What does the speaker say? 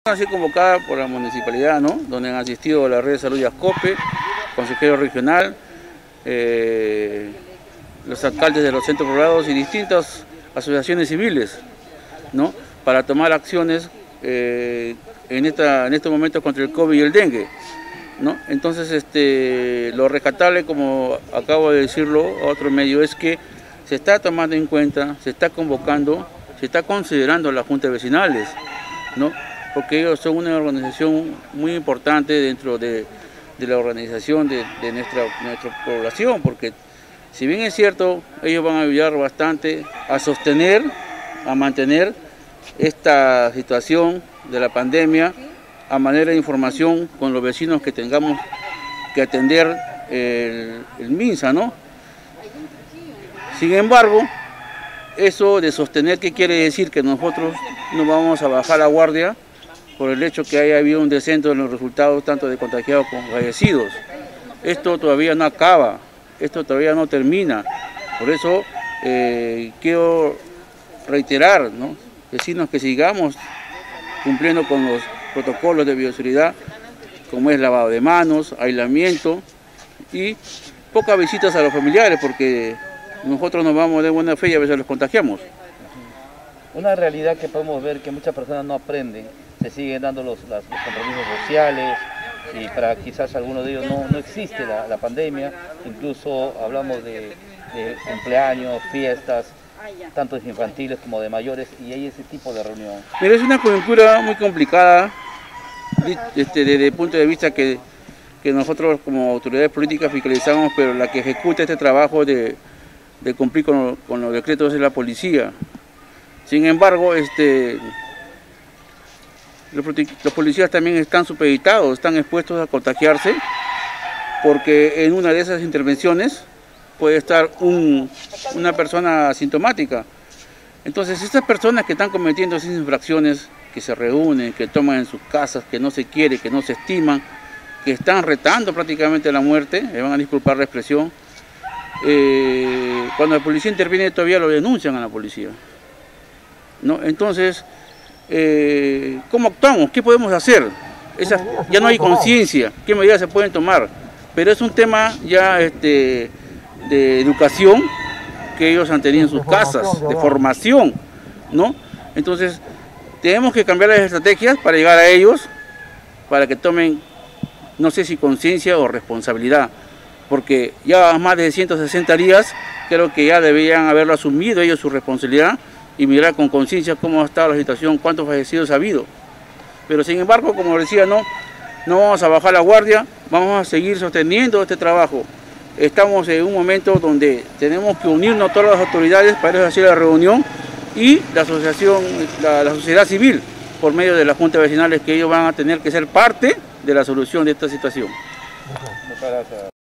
Ha sido convocada por la municipalidad, ¿no? Donde han asistido la red de salud de Ascope, consejero regional, los alcaldes de los centros poblados y distintas asociaciones civiles, ¿no? Para tomar acciones en estos momentos contra el COVID y el dengue, ¿no? Entonces, lo rescatable, como acabo de decirlo a otro medio, es que se está tomando en cuenta, se está convocando, se está considerando a las juntas vecinales, ¿no? Porque ellos son una organización muy importante dentro de la organización de nuestra población, porque si bien es cierto, ellos van a ayudar bastante a sostener, a mantener esta situación de la pandemia, a manera de información con los vecinos que tengamos que atender el MINSA, ¿no? Sin embargo, eso de sostener, ¿qué quiere decir? Que nosotros no vamos a bajar la guardia por el hecho que haya habido un descenso en los resultados tanto de contagiados como fallecidos. Esto todavía no acaba, esto todavía no termina. Por eso quiero reiterar, ¿no? Decirnos que sigamos cumpliendo con los protocolos de bioseguridad, como es lavado de manos, aislamiento y pocas visitas a los familiares, porque nosotros nos vamos de buena fe y a veces los contagiamos. Una realidad que podemos ver que muchas personas no aprenden, se siguen dando los compromisos sociales y para quizás algunos de ellos no existe la pandemia, incluso hablamos de cumpleaños, fiestas, tanto infantiles como de mayores, y hay ese tipo de reunión. Pero es una coyuntura muy complicada desde el punto de vista que nosotros como autoridades políticas fiscalizamos, pero la que ejecuta este trabajo de cumplir con los decretos es la policía. Sin embargo, los policías también están supeditados, están expuestos a contagiarse, porque en una de esas intervenciones puede estar una persona asintomática. Entonces, estas personas que están cometiendo esas infracciones, que se reúnen, que toman en sus casas, que no se quiere, que no se estiman, que están retando prácticamente la muerte, me van a disculpar la expresión, cuando la policía interviene todavía lo denuncian a la policía, ¿no? Entonces, ¿cómo actuamos? ¿Qué podemos hacer? Ya no hay conciencia, ¿qué medidas se pueden tomar? Pero es un tema ya de educación que ellos han tenido en sus casas, de formación, ¿no? Entonces, tenemos que cambiar las estrategias para llegar a ellos, para que tomen, no sé si conciencia o responsabilidad, porque ya más de 160 días, creo que ya deberían haberlo asumido ellos su responsabilidad y mirar con conciencia cómo ha estado la situación, cuántos fallecidos ha habido. Pero sin embargo, como decía, no vamos a bajar la guardia, vamos a seguir sosteniendo este trabajo. Estamos en un momento donde tenemos que unirnos todas las autoridades para eso hacer la reunión y la asociación, la sociedad civil, por medio de las juntas vecinales, que ellos van a tener que ser parte de la solución de esta situación. Muchas gracias.